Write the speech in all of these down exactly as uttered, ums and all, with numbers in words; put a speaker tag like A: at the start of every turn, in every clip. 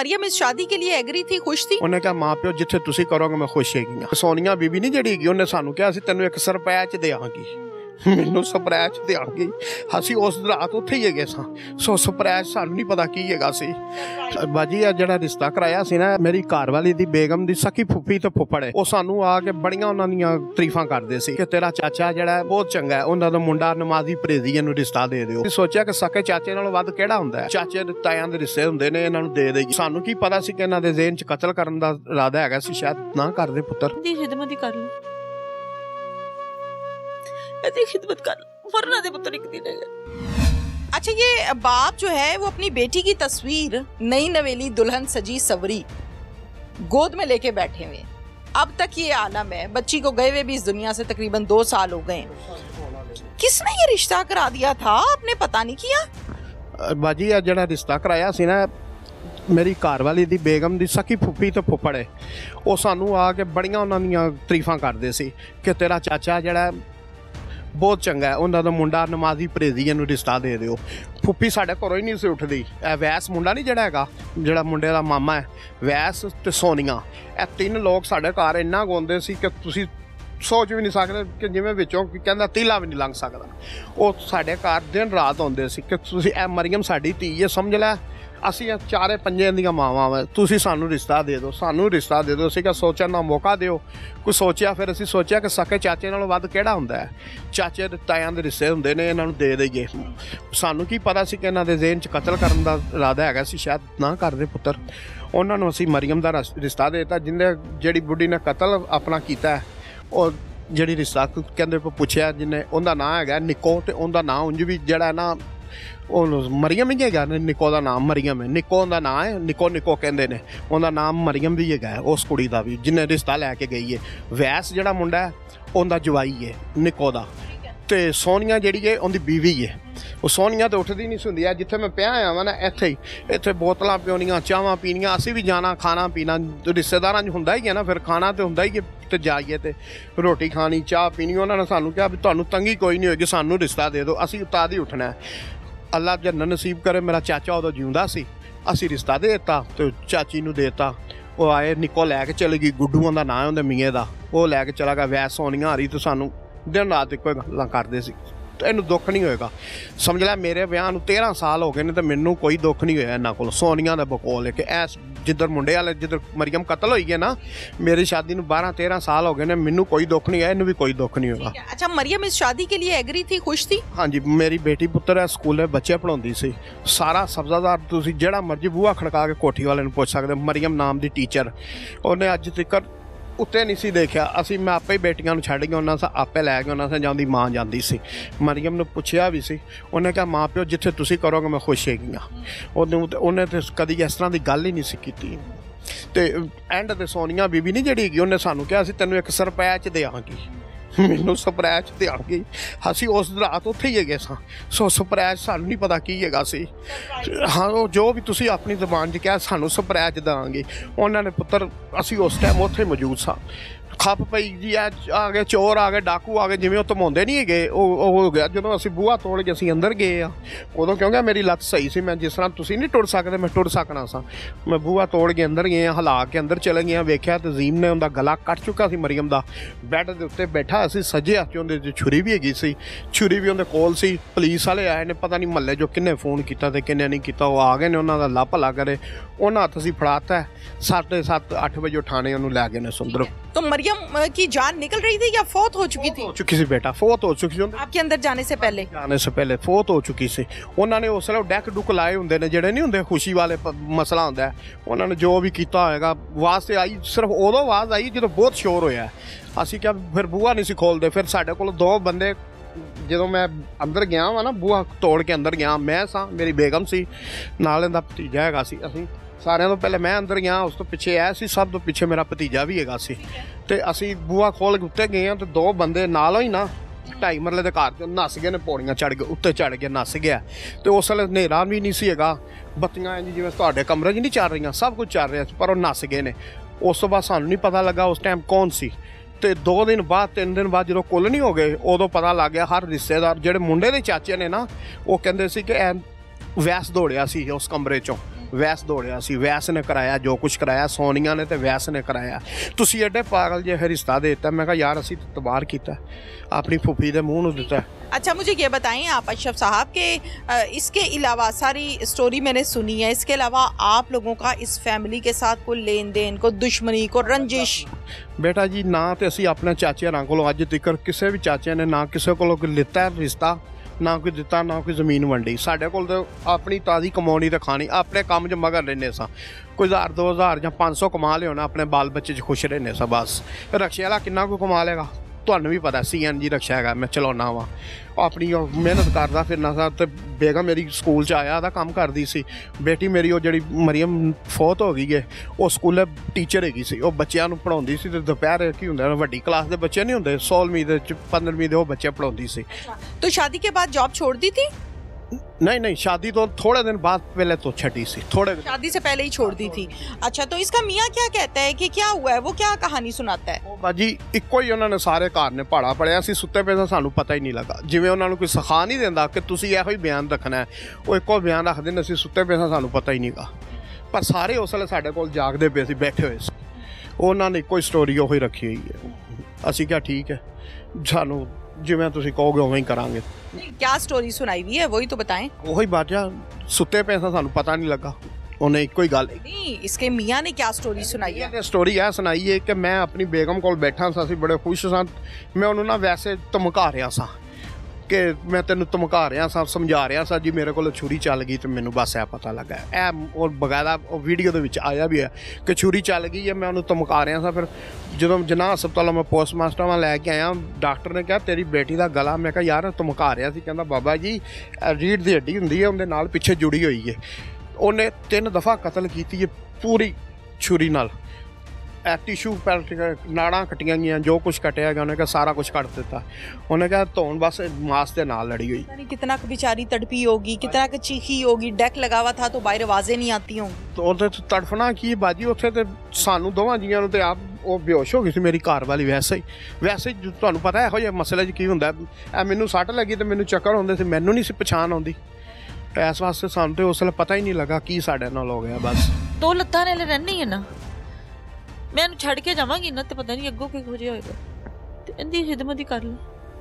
A: मरियम इस शादी के लिए एग्री थी, खुश थी?
B: उन्हें कहा माँ प्यो जिथे तुसी करोगे मैं खुश हैगी। सोनिया बीबी नहीं जड़ी हैगी उन्हें सानू कहा असीं तैनूं एक सरप्राइज देवांगी, मैनूं सरप्राइज देवांगी। असीं उस रात उत्थे ही गए सां, सो सरप्राइज सानूं नहीं पता की हैगा सी। बाजी आ जिहड़ा रिश्ता कराया सी ना मेरी घरवाली दी बेगम दी सखी फुफी ते फुफड़ है, ਉਹ ਸਾਨੂੰ ਆ ਕੇ ਬੜੀਆਂ ਉਹਨਾਂ ਦੀਆਂ ਤਾਰੀਫਾਂ ਕਰਦੇ ਸੀ ਕਿ ਤੇਰਾ ਚਾਚਾ ਜਿਹੜਾ ਬਹੁਤ ਚੰਗਾ ਹੈ, ਉਹਨਾਂ ਦਾ ਮੁੰਡਾ ਨਮਾਜ਼ੀ ਪਰਹੇਜ਼ੀ, ਇਹਨੂੰ ਰਿਸ਼ਤਾ ਦੇ ਦਿਓ। ਸੋਚਿਆ ਕਿ ਸਕੇ ਚਾਚੇ ਨਾਲੋਂ ਵੱਧ ਕਿਹੜਾ ਹੁੰਦਾ ਹੈ, ਚਾਚੇ ਦੇ ਤਾਇਆਂ ਦੇ ਰਿਸ਼ਤੇ ਹੁੰਦੇ ਨੇ, ਇਹਨਾਂ ਨੂੰ ਦੇ ਦੇਗੀ। ਸਾਨੂੰ ਕੀ ਪਤਾ ਸੀ ਕਿ ਇਹਨਾਂ ਦੇ ਜ਼ਿਹਨ 'ਚ ਕਤਲ ਕਰਨ ਦਾ ਇਰਾਦਾ ਹੈਗਾ ਸੀ, ਸ਼ਾਇਦ ਨਾ ਕਰਦੇ ਪੁੱਤਰ
A: ਦੀ ਖਿਦਮਤ ਹੀ ਕਰ ਲਓ, ਇਹਦੀ ਖਿਦਮਤ ਕਰ ਲਓ, ਵਰਨਾ ਦੇ ਪੁੱਤਰ ਇੱਕ ਦਿਨ है। अच्छा, ये बाप जो है वो अपनी बेटी की तस्वीर नई नवेली दुल्हन सजी सवरी गोद में लेके बैठे हुए, अब तक ये आलम है। बच्ची को गए हुए भी इस दुनिया से तकरीबन दो साल हो गए। किसने ये रिश्ता करा दिया था, आपने पता नहीं किया?
B: बाजी आ जिहड़ा रिश्ता कराया सी ना मेरी घरवाली दी बेगम दी सखी फुफी ते फुफड़ है, ਉਹ ਸਾਨੂੰ ਆ ਕੇ ਬੜੀਆਂ ਉਹਨਾਂ ਦੀਆਂ ਤਾਰੀਫਾਂ ਕਰਦੇ ਸੀ ਕਿ ਤੇਰਾ ਚਾਚਾ ਜਿਹੜਾ ਬਹੁਤ ਚੰਗਾ ਹੈ, ਉਹਨਾਂ ਦਾ ਮੁੰਡਾ ਨਮਾਜ਼ੀ ਪਰਹੇਜ਼ੀ, ਇਹਨੂੰ ਰਿਸ਼ਤਾ ਦੇ ਦਿਓ। ਫੁੱਫੀ ਸਾਡੇ ਘਰੋਂ ਹੀ ਨਹੀਂ ਸੀ ਉੱਠਦੀ। ਇਹ ਵੈਸ ਮੁੰਡਾ ਨਹੀਂ ਜਿਹੜਾ ਹੈਗਾ, ਜਿਹੜਾ ਮੁੰਡੇ ਦਾ ਮਾਮਾ ਹੈ, ਵੈਸ ਤੇ ਸੋਨੀਆ, ਇਹ ਤਿੰਨ ਲੋਕ ਸਾਡੇ ਘਰ ਇੰਨਾ ਗਾਉਂਦੇ ਸੀ ਕਿ ਤੁਸੀਂ ਸੋਚ ਵੀ ਨਹੀਂ ਸਕਦੇ ਕਿ ਜਿਵੇਂ ਵਿੱਚੋਂ ਕਹਿੰਦਾ ਤੀਲਾ ਵੀ ਨਹੀਂ ਲੰਘ ਸਕਦਾ। ਉਹ ਸਾਡੇ ਘਰ ਦਿਨ ਰਾਤ ਆਉਂਦੇ ਸੀ ਕਿ ਤੁਸੀਂ ਇਹ ਮਰੀਮ ਸਾਡੀ ਧੀ ਹੈ, ਸਮਝ ਲੈ ਅਸੀਂ ਚਾਰੇ ਪੰਜੇ ਦੀਆਂ ਮਾਵਾਂ ਵਾ, ਤੁਸੀਂ ਸਾਨੂੰ ਰਿਸ਼ਤਾ ਦੇ ਦਿਓ, ਸਾਨੂੰ ਰਿਸ਼ਤਾ ਦੇ ਦਿਓ। ਅਸੀਂ ਕਿਹਾ ਸੋਚਣ ਦਾ ਮੌਕਾ ਦਿਓ। ਕੁਛ ਸੋਚਿਆ, ਫਿਰ ਅਸੀਂ ਸੋਚਿਆ ਕਿ ਸਕੇ ਚਾਚੇ ਨਾਲੋਂ ਵੱਧ ਕਿਹੜਾ ਹੁੰਦਾ ਹੈ, ਚਾਚੇ ਦੇ ਤਾਇਆਂ ਦੇ ਰਿਸ਼ਤੇ ਹੁੰਦੇ ਨੇ, ਇਹਨਾਂ ਨੂੰ ਦੇ ਦੇਈਏ। ਸਾਨੂੰ ਕੀ ਪਤਾ ਸੀ ਕਿ ਇਹਨਾਂ ਦੇ ਜ਼ਿਹਨ 'ਚ ਕਤਲ ਕਰਨ ਦਾ ਇਰਾਦਾ ਹੈਗਾ ਸੀ, ਸ਼ਾਇਦ ਨਾ ਕਰਦੇ ਪੁੱਤਰ। ਉਹਨਾਂ ਨੂੰ ਅਸੀਂ ਮਰੀਮ ਦਾ ਰਿਸ਼ਤਾ ਦੇ ਦਿੱਤਾ, ਜਿਹਨੇ ਜਿਹੜੀ ਬੁੱਢੀ ਨੇ ਕਤਲ ਆਪਣਾ ਕੀਤਾ ਉਹ ਜਿਹੜੀ ਰਿਸ਼ਤਾ ਕਹਿੰਦੇ ਪੁੱਛਿਆ ਜਿਹਨੇ, ਉਹਦਾ ਨਾਂ ਹੈਗਾ ਨਿੱਕੋ, ਅਤੇ ਉਹਦਾ ਨਾਂ ਉਂਝ ਵੀ ਜਿਹੜਾ ਨਾ ਉਹ ਮਰੀਮ ਹੀ ਹੈਗਾ, ਨਿੱਕੋ ਦਾ ਨਾਮ ਮਰੀਮ ਹੈ, ਨਿੱਕੋ ਦਾ ਨਾਂ ਹੈ, ਨਿੱਕੋ ਨਿੱਕੋ ਕਹਿੰਦੇ ਨੇ, ਉਹਦਾ ਨਾਮ ਮਰੀਮ ਵੀ ਹੈਗਾ ਉਸ ਕੁੜੀ ਦਾ ਵੀ ਜਿਹਨੇ ਰਿਸ਼ਤਾ ਲੈ ਕੇ ਗਈ ਹੈ। ਵੈਸ ਜਿਹੜਾ ਮੁੰਡਾ ਹੈ ਉਹਦਾ ਜਵਾਈ ਹੈ ਨਿੱਕੋ ਦਾ, ਅਤੇ ਸੋਨੀਆ ਜਿਹੜੀ ਹੈ ਉਹਦੀ ਬੀਵੀ ਹੈ। ਉਹ ਸੋਨੀਆ ਤਾਂ ਉੱਠਦੀ ਨਹੀਂ ਹੁੰਦੀ ਹੈ, ਜਿੱਥੇ ਮੈਂ ਪਿਆ ਆਇਆ ਵਾ ਨਾ ਇੱਥੇ ਹੀ, ਇੱਥੇ ਬੋਤਲਾਂ ਪਿਉਣੀਆਂ, ਚਾਹਾਂ ਪੀਣੀਆਂ, ਅਸੀਂ ਵੀ ਜਾਣਾ ਖਾਣਾ ਪੀਣਾ, ਰਿਸ਼ਤੇਦਾਰਾਂ 'ਚ ਹੁੰਦਾ ਹੀ ਹੈ ਨਾ, ਫਿਰ ਖਾਣਾ ਤਾਂ ਹੁੰਦਾ ਹੀ ਹੈ, ਤੇ ਜਾਈਏ ਤੇ ਰੋਟੀ ਖਾਣੀ, ਚਾਹ ਪੀਣੀ। ਉਹਨਾਂ ਨੇ ਸਾਨੂੰ ਕਿਹਾ ਵੀ ਤੁਹਾਨੂੰ ਤੰਗੀ ਕੋਈ ਨਹੀਂ ਹੋਏਗੀ, ਸਾਨੂੰ ਰਿਸ਼ਤਾ ਦੇ ਦਿਓ, ਅਸੀਂ ਉਤਾਦ ਹੀ ਉੱਠਣਾ। ਅੱਲਾ ਜੰਨਤ ਨਸੀਬ ਕਰੇ, ਮੇਰਾ ਚਾਚਾ ਉਦੋਂ ਜਿਉਂਦਾ ਸੀ, ਅਸੀਂ ਰਿਸ਼ਤਾ ਦੇ ਦਿੱਤਾ ਅਤੇ ਚਾਚੀ ਨੂੰ ਦੇ ਦਿੱਤਾ। ਉਹ ਆਏ, ਨਿੱਕੋ ਲੈ ਕੇ ਚਲੇ ਗਈ, ਗੁੱਡੂਆਂ ਦਾ ਨਾਂ ਉਹਦੇ ਮੀਏ ਦਾ, ਉਹ ਲੈ ਕੇ ਚਲਾ ਗਿਆ। ਵੈਸ ਸੋਨੀਆ ਆ ਰਹੀ ਤਾਂ ਸਾਨੂੰ ਦਿਨ ਰਾਤ ਇੱਕੋ ਗੱਲਾਂ ਕਰਦੇ ਸੀ। ਇਹਨੂੰ ਦੁੱਖ ਨਹੀਂ ਹੋਏਗਾ, ਸਮਝ ਲੈ ਮੇਰੇ ਵਿਆਹ ਨੂੰ ਤੇਰਾਂ ਸਾਲ ਹੋ ਗਏ ਨੇ ਤੇ ਮੈਨੂੰ ਕੋਈ ਦੁੱਖ ਨਹੀਂ ਹੋਇਆ ਇਹਨਾਂ ਕੋਲ। ਸੋਨੀਆ ਦਾ ਬਕੌਲ ਹੈ ਕਿ ਐਸ ਜਿੱਧਰ ਮੁੰਡੇ ਵਾਲੇ ਜਿੱਧਰ ਮਰੀਮ ਕਤਲ ਹੋਈ ਹੈ ਨਾ, ਮੇਰੀ ਸ਼ਾਦੀ ਨੂੰ ਬਾਰਾਂ ਤੇਰਾਂ ਸਾਲ ਹੋ ਗਏ ਨੇ, ਮੈਨੂੰ ਕੋਈ ਦੁੱਖ ਨਹੀਂ ਹੋਇਆ, ਇਹਨੂੰ ਵੀ ਕੋਈ ਦੁੱਖ ਨਹੀਂ ਹੋਗਾ।
A: अच्छा, मरियम इस शादी के लिए एग्री थी, खुश थी?
B: ਹਾਂਜੀ, ਮੇਰੀ ਬੇਟੀ ਪੁੱਤਰ ਹੈ, ਸਕੂਲੇ ਬੱਚੇ ਪੜ੍ਹਾਉਂਦੀ ਸੀ। ਸਾਰਾ ਸਬਜ਼ਾਦਾਰ ਤੁਸੀਂ ਜਿਹੜਾ ਮਰਜ਼ੀ ਬੂਹਾ ਖੜਕਾ ਕੇ ਕੋਠੀ ਵਾਲੇ ਨੂੰ ਪੁੱਛ ਸਕਦੇ। ਮਰੀਮ ਨਾਮ ਦੀ ਟੀਚਰ, ਉਹਨੇ ਅੱਜ ਤੱਕ ਉੱਤੇ ਨਹੀਂ ਸੀ ਦੇਖਿਆ। ਅਸੀਂ ਮੈਂ ਆਪੇ ਹੀ ਬੇਟੀਆਂ ਨੂੰ ਛੱਡ ਕੇ ਉਹਨਾਂ ਸਾਂ ਆਪੇ ਲੈ ਕੇ ਉਹਨਾਂ ਸਾਂ ਜਾਂਦੀ ਮਾਂ ਜਾਂਦੀ ਸੀ। ਮਰੀਮ ਨੂੰ ਪੁੱਛਿਆ ਵੀ ਸੀ, ਉਹਨੇ ਕਿਹਾ ਮਾਂ ਪਿਓ ਜਿੱਥੇ ਤੁਸੀਂ ਕਰੋਗੇ ਮੈਂ ਖੁਸ਼ ਹੈਗੀ ਹਾਂ। ਉਹਨੂੰ ਉਹਨੇ ਤਾਂ ਕਦੀ ਇਸ ਤਰ੍ਹਾਂ ਦੀ ਗੱਲ ਹੀ ਨਹੀਂ ਸੀ ਕੀਤੀ। ਅਤੇ ਐਂਡ 'ਤੇ ਸੋਨੀਆ ਬੀਬੀ ਨਹੀਂ ਜਿਹੜੀ ਹੈਗੀ, ਉਹਨੇ ਸਾਨੂੰ ਕਿਹਾ ਅਸੀਂ ਤੈਨੂੰ ਇੱਕ ਸਰਪ੍ਰਾਈਜ਼ ਦੇਵਾਂਗੀ, ਮੈਨੂੰ ਸਰਪ੍ਰਾਈਜ਼ ਦੇਵਾਂਗੀ। ਅਸੀਂ ਉਸ ਰਾਤ ਉੱਥੇ ਹੀ ਗਏ ਸਾਂ, ਸੋ ਸਰਪ੍ਰਾਈਜ਼ ਸਾਨੂੰ ਨਹੀਂ ਪਤਾ ਕੀ ਹੈਗਾ ਸੀ। ਹਾਂ, ਉਹ ਜੋ ਵੀ ਤੁਸੀਂ ਆਪਣੀ ਜ਼ੁਬਾਨ 'ਚ ਕਿਹਾ ਸਾਨੂੰ ਸਰਪ੍ਰਾਈਜ਼ ਦੇਵਾਂਗੇ। ਉਹਨਾਂ ਨੇ ਪੁੱਤਰ ਅਸੀਂ ਉਸ ਟਾਈਮ ਉੱਥੇ ਮੌਜੂਦ ਸਾਂ। ਖੱਪ ਪਈ ਜੀ, ਆ ਆ ਗਏ ਚੋਰ, ਆ ਗਏ ਡਾਕੂ, ਆ ਗਏ, ਜਿਵੇਂ ਉਹ ਧਮਾਉਂਦੇ ਨਹੀਂ ਹੈਗੇ, ਉਹ ਉਹ ਹੋ ਗਿਆ। ਜਦੋਂ ਅਸੀਂ ਬੂਹਾ ਤੋੜ ਕੇ ਅਸੀਂ ਅੰਦਰ ਗਏ ਆ, ਉਦੋਂ ਕਿਉਂਕਿ ਮੇਰੀ ਲੱਤ ਸਹੀ ਸੀ, ਮੈਂ ਜਿਸ ਤਰ੍ਹਾਂ ਤੁਸੀਂ ਨਹੀਂ ਟੁਰ ਸਕਦੇ ਮੈਂ ਟੁਰ ਸਕਣਾ ਸਾਂ। ਮੈਂ ਬੂਹਾ ਤੋੜ ਕੇ ਅੰਦਰ ਗਏ, ਹਿਲਾ ਕੇ ਅੰਦਰ ਚਲੇ ਗਏ, ਵੇਖਿਆ ਤਜ਼ੀਮ ਨੇ ਉਹਦਾ ਗਲਾ ਕੱਟ ਚੁੱਕਾ ਸੀ ਮਰੀਮ ਦਾ, ਬੈੱਡ ਦੇ ਉੱਤੇ ਬੈਠਾ। ਅਸੀਂ ਸੱਜੇ ਹੱਥ 'ਚ ਉਹਦੇ 'ਚ ਛੁਰੀ ਵੀ ਹੈਗੀ ਸੀ, ਛੁਰੀ ਵੀ ਉਹਦੇ ਕੋਲ ਸੀ। ਪੁਲਿਸ ਵਾਲੇ ਆਏ ਨੇ, ਪਤਾ ਨਹੀਂ ਮਹੱਲੇ 'ਚੋਂ ਕਿੰਨੇ ਫੋਨ ਕੀਤਾ ਅਤੇ ਕਿੰਨੇ ਨਹੀਂ ਕੀਤਾ, ਉਹ ਆ ਗਏ ਨੇ, ਉਹਨਾਂ ਦਾ ਲਾ ਭਲਾ ਕਰੇ। ਉਹਨਾਂ ਹੱਥ ਅਸੀਂ ਫੜਾਤਾ, ਸਾਢੇ ਸੱਤ ਅੱਠ ਵਜੇ ਠਾਣੇ ਉਹਨੂੰ ਲੈ ਗਏ ਨੇ ਸੁੰਦਰ।
A: तो मरियम की जान निकल रही थी या फौत हो चुकी थी?
B: हो चुकी सी बेटा, फौत हो चुकी सी
A: आपके अंदर जाने से पहले
B: जाने से पहले फौत हो चुकी सी। उन्होंने उस वे डैक डुक लाए होंगे ने जेडे नहीं होंगे खुशी वाले मसला होंगे, उन्होंने जो भी किया होएगा। आवाज़ तो आई, सिर्फ उदों आवाज़ आई जो बहुत शोर होया। असीं क्या फिर बूहा नहीं सी खोलते, फिर साडे कोल दो बंदे ਜਦੋਂ मैं अंदर गया वा ना, बूहा तोड़ के अंदर गया, मैं सा मेरी बेगम सी नाल इहदा भतीजा हैगा सी। असीं सारिਆਂ ਤੋਂ ਪਹਿਲੇ मैं अंदर गया, उस तो पिछे आया सी, सब तो पिछे मेरा भतीजा भी हैगा सी। ते असीं बूहा खोल के उत्ते गए तो दो बंदे नालों ही ना ढाई मरले के घर नस गए ने, पौड़ियां चढ़ गए, उत्ते चढ़ के नस गया। तो उस वेले हनेरा भी नहीं सी हैगा, बत्तियां इंज जिवें तुहाडे कमरे च नहीं चल रही, सब कुछ चल रहा, पर वो नस गए ने। उस तो बाद सानूं नहीं पता लगा उस टाइम कौन सी। तो दो दिन बाद तीन दिन बाद जो कुल नहीं हो गए, उदों पता लग गया। हर रिश्तेदार जिहड़े मुंडे दे चाचे ने ना, वो कहंदे सी कि वैस दौड़िया सी उस कमरे चों, ਵੈਸ ਦੌੜਿਆ ਸੀ, ਵੈਸ ਨੇ ਕਰਾਇਆ ਜੋ ਕੁਝ ਕਰਾਇਆ, ਸੋਨੀਆ ਨੇ ਤੇ ਵੈਸ ਨੇ ਕਰਾਇਆ। ਤੁਸੀਂ ਐਡੇ ਪਾਗਲ ਜਿਹੇ ਰਿਸ਼ਤਾ ਦੇ ਦਿੱਤਾ। ਮੈਂ ਕਿਹਾ ਯਾਰ ਅਸੀਂ ਤਬਾਰ ਕੀਤਾ, ਆਪਣੀ ਫੁੱਫੀ ਦੇ ਮੂੰਹ ਨੂੰ ਦਿੱਤਾ।
A: अच्छा मुझे ये बताएं आप अशरफ साहब के इसके अलावा, सारी स्टोरी मैंने सुनी है, इसके अलावा आप लोगों का इस फैमिली के साथ कोई लेन देन, कोई दुश्मनी, कोई रंजिश?
B: बेटा जी ना तो असी अपने चाचे होरां कोलों अज तक किसी भी चाचे ने ना किसी कोलों लिता रिश्ता, ना कोई दिता, ना कोई जमीन वंडी। साडे कोल तो अपनी ताज़ी कमानी तो खानी, अपने काम च मगन रहने सा। कोई हज़ार दो हज़ार या पाँच सौ कमा लिया अपने बाल बच्चे च खुश रहने सा बस। रक्शे वाला किन्ना को कमा लेगा, ਤੁਹਾਨੂੰ ਵੀ ਪਤਾ सी एन जी रक्षा है, मैं चलाना वा अपनी मेहनत करता फिरना सा। तो बेगम मेरी स्कूल च आया था काम करती सी। बेटी मेरी वो जी मरियम फौत हो गई है, वो स्कूल टीचर हैगी सी, वो बच्चों को पढ़ाती सी। तो दोपहर की होंगे वड्डी क्लास के बच्चे नहीं होंगे, सोलहवीं के पंद्रहवीं के वो बच्चे पढ़ाती सी।
A: तो शादी के बाद जॉब छोड़ दी थी?
B: नहीं नहीं, शादी तो थोड़े दिन बाद पहले तो छठी सी, थोड़े
A: शादी से पहले ही छोड़ दी थी। अच्छा, तो इसका मियाँ क्या कहता है कि क्या हुआ है, वो क्या कहानी सुनाता है?
B: बाजी इको ही उन्होंने सारे घर ने पहाड़ा पड़िया सी, सुते पे सानू पता ही नहीं लगा। जिवें उन्होंने कोई सिखा नहीं देंदा कि तुसीं इहो ही बयान रखना है, वो इको बयान रख देंदे सी, सुते पे सानू पता ही नहीं गा। पर सारे उस वेले साडे कोल जागदे पे सी, बैठे हुए सी। उन्होंने इको ही स्टोरी उही रखी हुई है। असीं क्या ठीक है, सानू जिवें तुसीं कहोगे उवें ही करांगे।
A: क्या स्टोरी सुनाई हुई है वही तो बताएं।
B: वही बात है, सुते पे सानू पता नहीं लगा, उन्हें इको ही गल
A: नहीं। इसके मियाँ ने क्या स्टोरी सुनाई है?
B: स्टोरी यह सुनाई है कि मैं अपनी बेगम कोल बैठा सा, असीं बड़े खुश सा। मैं उन्होंने ना वैसे धमका रहा सा कि मैं तेन धमका रहा सा, समझा रहा सा जी मेरे को छुरी चल गई। तो मैनू बस ए पता लगा है, और बकायदा वीडियो के आया भी है कि छुरी चल गई है। मैं उन्होंने धमका रहा सा। फिर जो जना हस्पतालों मैं पोस्टमास्टर वहाँ लैके आया, डॉक्टर ने कहा तेरी बेटी का गला। मैं कहा यार धमका रहा सी, कहता बाबा जी रीढ़ की हड्डी होंगी है, उनके नाल पिछे जुड़ी हुई है। उन्हें तीन दफ़ा कतल की है पूरी छुरी नाल। टिशू नाड़ा कटिया गई, जो कुछ कटिया गया उन्हें कहा सारा कुछ कट दिता। उन्हें कहा धोन बस मास के नाल लड़ी हुई।
A: कितना बेचारी तड़पी होगी, कितना चीखी होगी, डेक लगा हुआ था तो बाहर आवाज़ें नहीं आती होंगी।
B: तो उसे तड़फना की बाजी, उत्थे तो सानू दोवां जियां तो आप वो बेहोश हो गई थी मेरी घर वाली। वैसे ही वैसे ही तुहानू पता है यहो मसले की हुंदा, मैनू सट लगी तो मैनू चक्कर होंदे सी, मैनू नहीं सी पछाण आउंदी। इस वास्ते सानू तो उस वेले पता ही नहीं लगा की साडे नाल हो गया। बस
C: दो लत्तां नाल रहनी है ना, मैं इन्हूं छड़ के जावांगी ना तो पता नहीं अग्गों किहो जिहा होएगा। ते इहदी खिदमत ही कर लो,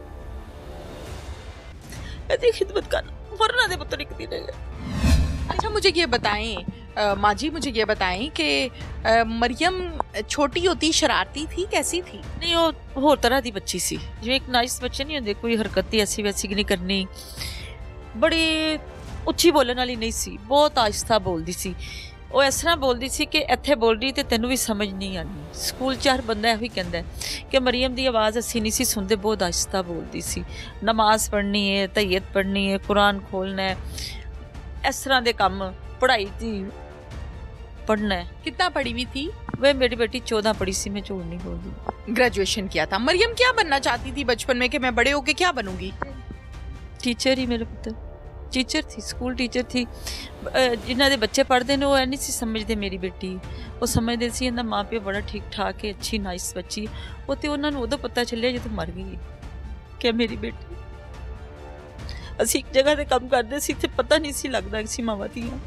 C: इहदी खिदमत कर लो, वरना दे पुत्तर इक दिन है।
A: अच्छा मुझे ये बताएं माँ जी, मुझे ये बताएं कि मरियम छोटी होती शरारती थी, कैसी थी?
C: नहीं वो होर तरह की बच्ची सी, जिवें एक नाइस बच्चे नहीं होंदे, कोई हरकत ऐसी वैसी नहीं करनी। बड़ी उच्ची बोलने वाली नहीं सी, बहुत आहिस्ता बोलती सी। वो इस तरह बोलती सी कि इत्थे बोल रही तो तेनों भी समझ नहीं आनी। स्कूल च हर बंदा यही कहता है कि मरियम की आवाज़ असी नहीं सी सुनते, बहुत आहिस्ता बोलती सी। नमाज पढ़नी है, तैयत पढ़नी है, कुरान खोलना है, इस तरह के काम, पढ़ाई थी पढ़ना है।
A: कितना पढ़ी हुई थी?
C: वह मेरी बेटी चौदह पढ़ी सी, मैं झूठ नहीं बोलती।
A: ग्रेजुएशन किया था। मरियम क्या बनना चाहती थी बचपन में कि मैं बड़े होके क्या बनूंगी?
C: टीचर ही, मेरे पुत्र टीचर थी, स्कूल टीचर थी। जिन्हों के बच्चे पढ़ते हैं वो नहीं सी समझते मेरी बेटी, वो समझते सी इनका माँ प्यो बड़ा ठीक ठाक है, अच्छी नाइस बच्ची। वो तो उन्होंने उदों पता चलिया जो मर गई क्या मेरी बेटी। असी एक जगह से काम करते सी, पता नहीं सी लगता कि मावां धीआं।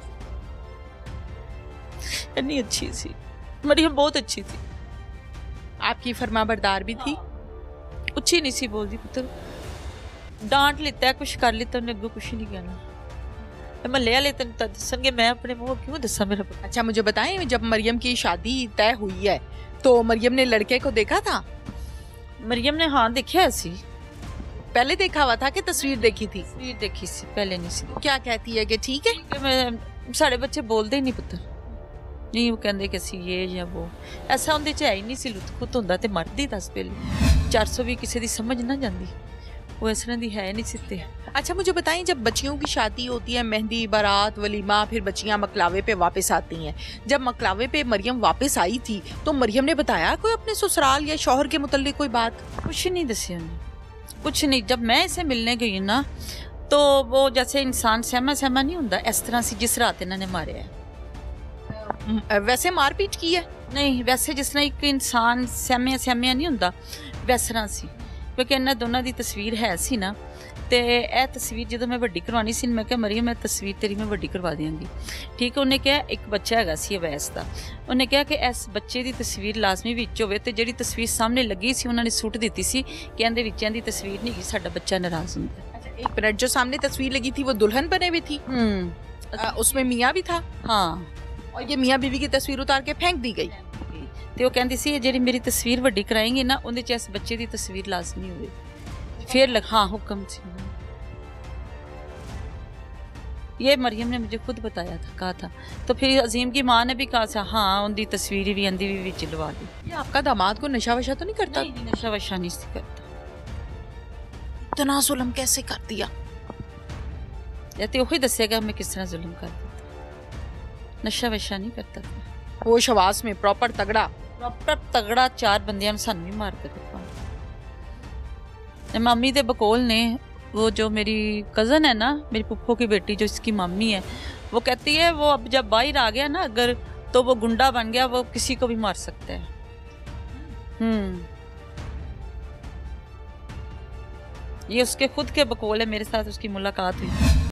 C: इतनी अच्छी सी मरियम, बहुत अच्छी थी।
A: आपकी फरमाबरदार भी थी?
C: उच्ची नहीं सी बोलती पुत्र, डांट लिता है, कुछ कर लिता, उन्हें अगों कुछ नहीं कहना। महल्ले वाले तेन दसणगे, मैं अपने मुँह क्यों दसा मेरा।
A: अच्छा मुझे बताएं, जब मरियम की शादी तय हुई है तो मरियम ने लड़के को देखा था?
C: मरियम ने हाँ देखा सी।
A: पहले देखा हुआ था कि तस्वीर देखी थी?
C: तस्वीर देखी सी, पहले नहीं सी।
A: क्या कहती है कि ठीक है?
C: कि मैं साढ़े बच्चे बोलते ही नहीं पुत्र, नहीं वो कहते कि असी ये या वो, ऐसा उनके च है ही नहीं सी। लुत खुत होंदा ते मरदी दस पहले, चार सौ भी किसी की समझ ना जाती, वो इस तरह की है नहीं सिते।
A: अच्छा मुझे बताएं, जब बच्चियों की शादी होती है, मेहंदी, बारात, वलीमा, फिर बच्चियां मकलावे पे वापस आती हैं। जब मकलावे पे मरियम वापस आई थी तो मरियम ने बताया कोई अपने ससुराल या शौहर के मुतल्लिक कोई बात?
C: कुछ नहीं दसिया उन्हें, कुछ नहीं। जब मैं इसे मिलने गई ना तो वो जैसे इंसान सहमा सहमा नहीं होता, इस तरह से जिस रात इन्होंने मारे है।
A: वैसे मारपीट की है?
C: नहीं, वैसे जिस तरह एक इंसान सहमिया सहमिया नहीं होता, वैस तरह सी क्योंकि इन्हां दोनों की तस्वीर है सी ना, तो यह तस्वीर जो मैं वड्डी करवानी सी, मैं कहा मरियम मैं तस्वीर तेरी मैं वड्डी करवा देंगी। ठीक है, उन्हें कहा एक बच्चा हैगा सी अवैस का, उन्हें कहा कि इस बच्चे की तस्वीर लाजमी विच होवे, ते जिहड़ी तस्वीर सामने लगी सी उन्होंने सुट दी सी कि इहदे विच इहदी तस्वीर नहीं गी, साडा बच्चा नाराज हुंदा।
A: एक मिनट, जो सामने तस्वीर लगी थी वो दुल्हन बने हुई थी,
C: हम्म
A: आ, उसमें मियाँ भी था,
C: हाँ,
A: और ये मियाँ बीवी की तस्वीर उतार के फेंक दी गई।
C: तो वो कहती सी जी मेरी तस्वीर वड्डी कराएंगे ना, उहदे च इस बच्चे की तस्वीर लाजमी होवे, फिर लग हाँ हुक्म सी। ये मरियम ने मुझे खुद बताया था, कहा था। तो फिर अजीम की माँ ने भी कहा था हाँ उनकी तस्वीर भी अंधी भी विच लवा दी।
A: ये आपका दामाद को नशा वशा तो नहीं करता?
C: नहीं, नशा वशा नहीं सी करता।
A: इतना जुल्म कैसे कर दिया?
C: या तो वही दसेगा मैं किस तरह जुल्म कर देता। नशा वशा नहीं करता था,
A: होश हवास में प्रॉपर तगड़ा
C: प्रॉपर तगड़ा। चार बंदियां सानू भी मार कर मामी दे बकोल ने, वो जो मेरी कज़न है ना, मेरी पुप्पो की बेटी जो इसकी मम्मी है, वो कहती है वो अब जब बाहर आ गया ना अगर, तो वो गुंडा बन गया, वो किसी को भी मार सकता है। हम्म ये उसके खुद के बकोल है, मेरे साथ उसकी मुलाकात हुई।